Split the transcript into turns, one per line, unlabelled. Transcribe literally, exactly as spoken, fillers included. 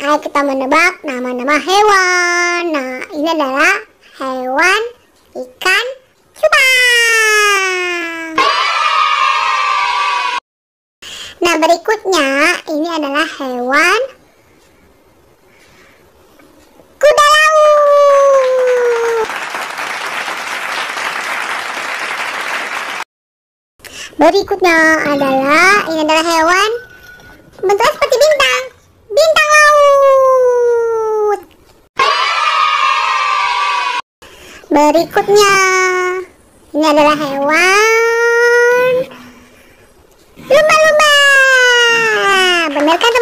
Ayo kita menebak nama-nama hewan. Nah, ini adalah hewan ikan cupang. Nah, berikutnya ini adalah hewan kuda laut. Berikutnya adalah ini adalah hewan bentuknya seperti bintang, bintang laut. Berikutnya ini adalah hewan lumba-lumba. Benar kan